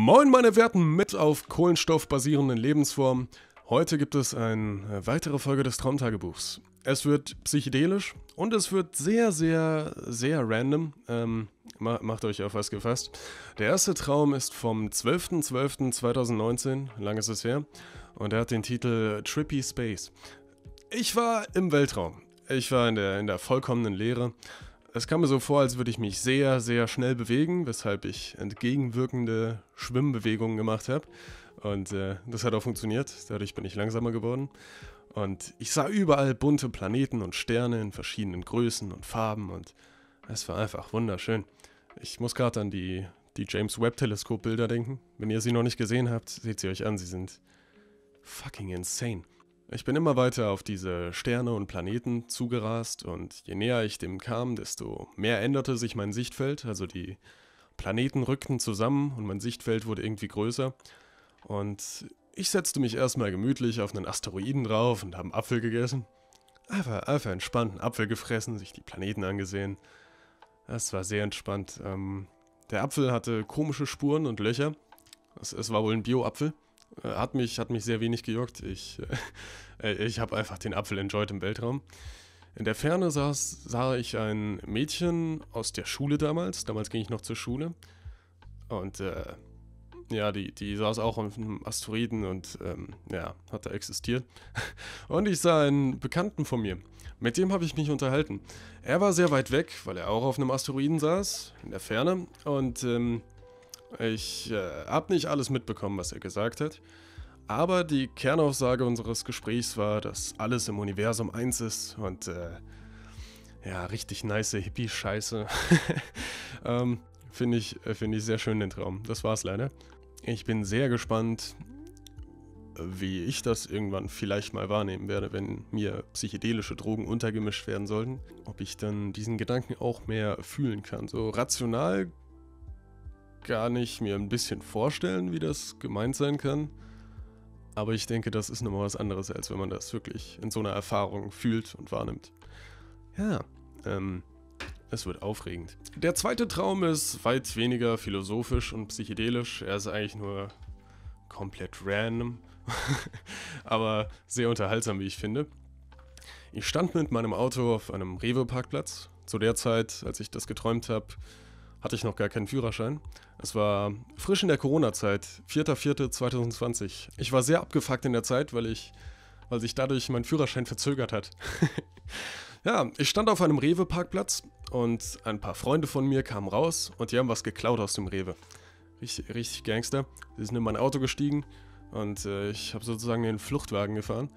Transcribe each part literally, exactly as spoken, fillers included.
Moin meine werten mit auf Kohlenstoff basierenden Lebensformen. Heute gibt es eine weitere Folge des Traumtagebuchs. Es wird psychedelisch und es wird sehr, sehr, sehr random. Ähm, macht euch auf was gefasst. Der erste Traum ist vom zwölften zwölften zweitausendneunzehn, lang ist es her, und er hat den Titel Trippy Space. Ich war im Weltraum. Ich war in der, in der vollkommenen Leere. Es kam mir so vor, als würde ich mich sehr, sehr schnell bewegen, weshalb ich entgegenwirkende Schwimmbewegungen gemacht habe. Und äh, das hat auch funktioniert, dadurch bin ich langsamer geworden. Und ich sah überall bunte Planeten und Sterne in verschiedenen Größen und Farben und es war einfach wunderschön. Ich muss gerade an die, die James-Webb-Teleskop-Bilder denken. Wenn ihr sie noch nicht gesehen habt, seht sie euch an, sie sind fucking insane. Ich bin immer weiter auf diese Sterne und Planeten zugerast und je näher ich dem kam, desto mehr änderte sich mein Sichtfeld. Also die Planeten rückten zusammen und mein Sichtfeld wurde irgendwie größer. Und ich setzte mich erstmal gemütlich auf einen Asteroiden drauf und habe einen Apfel gegessen. Einfach, einfach entspannt, einen Apfel gefressen, sich die Planeten angesehen. Das war sehr entspannt. Ähm, der Apfel hatte komische Spuren und Löcher. Es, es war wohl ein Bio-Apfel. Hat mich, hat mich sehr wenig gejuckt. Ich, äh, ich habe einfach den Apfel enjoyed im Weltraum. In der Ferne saß, sah ich ein Mädchen aus der Schule damals. Damals ging ich noch zur Schule. Und äh, ja, die, die saß auch auf einem Asteroiden und ähm, ja, hat da existiert. Und ich sah einen Bekannten von mir. Mit dem habe ich mich unterhalten. Er war sehr weit weg, weil er auch auf einem Asteroiden saß, in der Ferne. Und ähm, Ich äh, habe nicht alles mitbekommen, was er gesagt hat, aber die Kernaussage unseres Gesprächs war, dass alles im Universum eins ist und äh, ja, richtig nice Hippie-Scheiße. ähm, Finde ich, find ich sehr schön den Traum. Das war's leider. Ich bin sehr gespannt, wie ich das irgendwann vielleicht mal wahrnehmen werde, wenn mir psychedelische Drogen untergemischt werden sollten. Ob ich dann diesen Gedanken auch mehr fühlen kann. So rational gar nicht mir ein bisschen vorstellen, wie das gemeint sein kann. Aber ich denke, das ist nochmal was anderes, als wenn man das wirklich in so einer Erfahrung fühlt und wahrnimmt. Ja, ähm, es wird aufregend. Der zweite Traum ist weit weniger philosophisch und psychedelisch. Er ist eigentlich nur komplett random, aber sehr unterhaltsam, wie ich finde. Ich stand mit meinem Auto auf einem Rewe-Parkplatz. Zu der Zeit, als ich das geträumt habe, hatte ich noch gar keinen Führerschein. Es war frisch in der Corona-Zeit, vierter vierter zweitausendzwanzig. Ich war sehr abgefuckt in der Zeit, weil ich, weil sich dadurch mein Führerschein verzögert hat. Ja, ich stand auf einem Rewe-Parkplatz und ein paar Freunde von mir kamen raus und die haben was geklaut aus dem Rewe. Richtig, richtig Gangster. Sie sind in mein Auto gestiegen und äh, ich habe sozusagen den Fluchtwagen gefahren.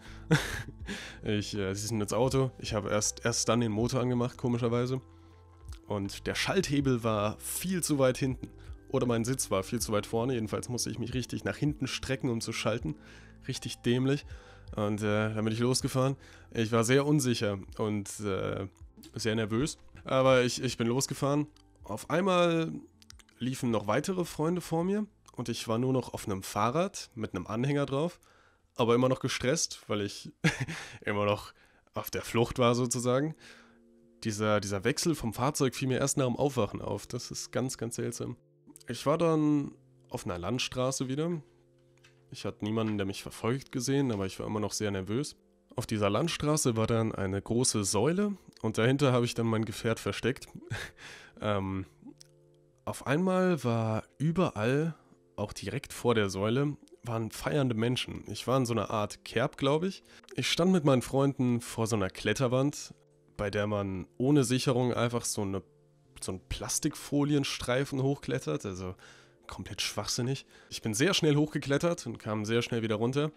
ich, äh, sie sind ins Auto, ich habe erst, erst dann den Motor angemacht, komischerweise. Und der Schalthebel war viel zu weit hinten. Oder mein Sitz war viel zu weit vorne. Jedenfalls musste ich mich richtig nach hinten strecken, um zu schalten. Richtig dämlich. Und äh, dann bin ich losgefahren. Ich war sehr unsicher und äh, sehr nervös. Aber ich, ich bin losgefahren. Auf einmal liefen noch weitere Freunde vor mir. Und ich war nur noch auf einem Fahrrad mit einem Anhänger drauf. Aber immer noch gestresst, weil ich immer noch auf der Flucht war sozusagen. Dieser, dieser Wechsel vom Fahrzeug fiel mir erst nach dem Aufwachen auf. Das ist ganz, ganz seltsam. Ich war dann auf einer Landstraße wieder. Ich hatte niemanden, der mich verfolgt, gesehen, aber ich war immer noch sehr nervös. Auf dieser Landstraße war dann eine große Säule und dahinter habe ich dann mein Gefährt versteckt. ähm, auf einmal war überall, auch direkt vor der Säule, waren feiernde Menschen. Ich war in so einer Art Kerb, glaube ich. Ich stand mit meinen Freunden vor so einer Kletterwand, bei der man ohne Sicherung einfach so, eine, so einen Plastikfolienstreifen hochklettert, also komplett schwachsinnig. Ich bin sehr schnell hochgeklettert und kam sehr schnell wieder runter.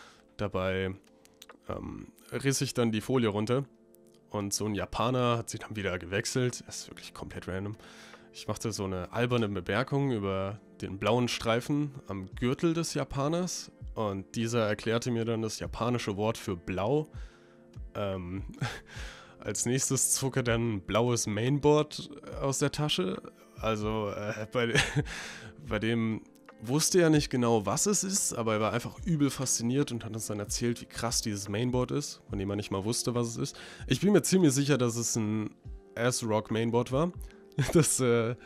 Dabei ähm, riss ich dann die Folie runter und so ein Japaner hat sie dann wieder gewechselt. Das ist wirklich komplett random. Ich machte so eine alberne Bemerkung über den blauen Streifen am Gürtel des Japaners und dieser erklärte mir dann das japanische Wort für blau. Ähm... Als nächstes zog er dann ein blaues Mainboard aus der Tasche. Also äh, bei, bei dem wusste er nicht genau, was es ist, aber er war einfach übel fasziniert und hat uns dann erzählt, wie krass dieses Mainboard ist, von dem er nicht mal wusste, was es ist. Ich bin mir ziemlich sicher, dass es ein Ass-Rock Mainboard war. Das äh,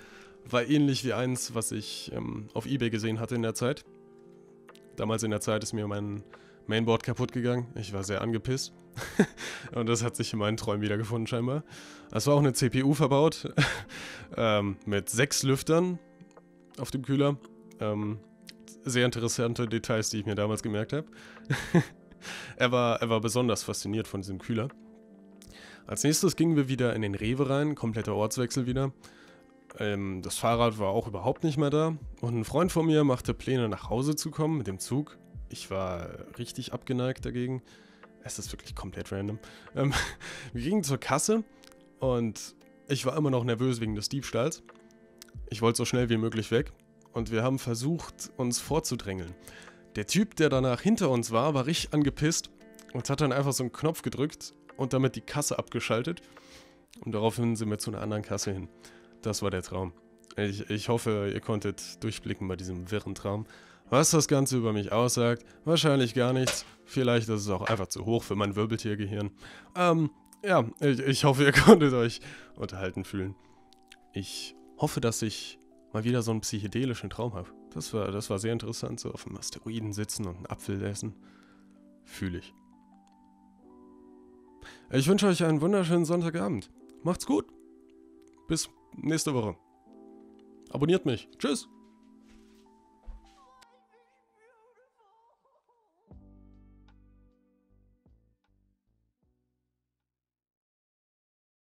war ähnlich wie eins, was ich ähm, auf eBay gesehen hatte in der Zeit. Damals in der Zeit ist mir mein Mainboard kaputt gegangen. Ich war sehr angepisst. Und das hat sich in meinen Träumen wiedergefunden scheinbar. Es war auch eine C P U verbaut. ähm, mit sechs Lüftern auf dem Kühler. Ähm, sehr interessante Details, die ich mir damals gemerkt habe. er, war, er war besonders fasziniert von diesem Kühler. Als nächstes gingen wir wieder in den Rewe rein. Kompletter Ortswechsel wieder. Ähm, das Fahrrad war auch überhaupt nicht mehr da. Und ein Freund von mir machte Pläne, nach Hause zu kommen mit dem Zug. Ich war richtig abgeneigt dagegen. Es ist wirklich komplett random. Ähm, wir gingen zur Kasse und ich war immer noch nervös wegen des Diebstahls. Ich wollte so schnell wie möglich weg und wir haben versucht, uns vorzudrängeln. Der Typ, der danach hinter uns war, war richtig angepisst und hat dann einfach so einen Knopf gedrückt und damit die Kasse abgeschaltet. Und daraufhin sind wir zu einer anderen Kasse hin. Das war der Traum. Ich, ich hoffe, ihr konntet durchblicken bei diesem wirren Traum. Was das Ganze über mich aussagt, wahrscheinlich gar nichts. Vielleicht ist es auch einfach zu hoch für mein Wirbeltiergehirn. Ähm, ja, ich, ich hoffe, ihr konntet euch unterhalten fühlen. Ich hoffe, dass ich mal wieder so einen psychedelischen Traum habe. Das war, das war sehr interessant, so auf einem Asteroiden sitzen und einen Apfel essen. Fühle ich. Ich wünsche euch einen wunderschönen Sonntagabend. Macht's gut. Bis nächste Woche. Abonniert mich. Tschüss.